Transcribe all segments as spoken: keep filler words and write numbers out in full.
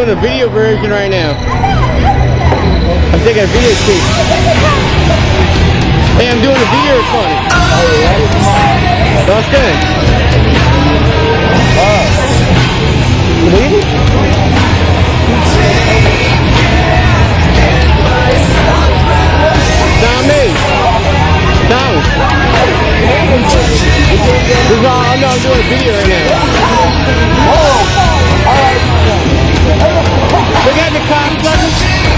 doing a video version right now. I'm taking a video tape. Hey, I'm doing a video recording. What's good? Oh. You leaving? Not me. Thomas. This is all, I know I'm doing a video right now. Oh, alright. Look at the cocksucker.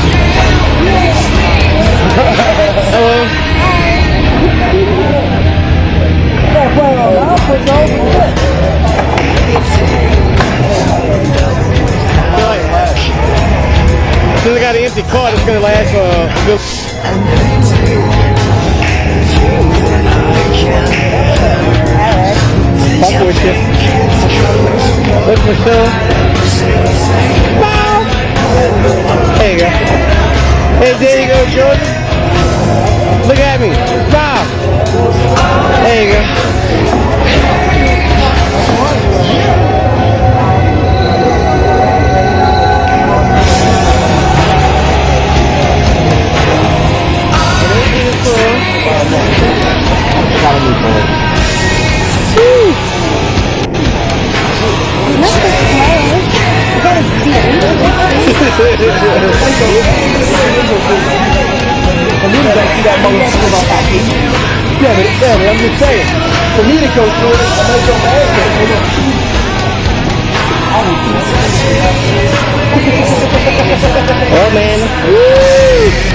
Hello. Since I got an empty card, it's gonna last for a good. Fuck with you. Look for some. Wow. There you go. Hey, there you go, Jordan. Look at me. Wow. There you go. Yeah, but, yeah, but I'm just saying, for me to go through it, I might go ahead. Oh man. Woo!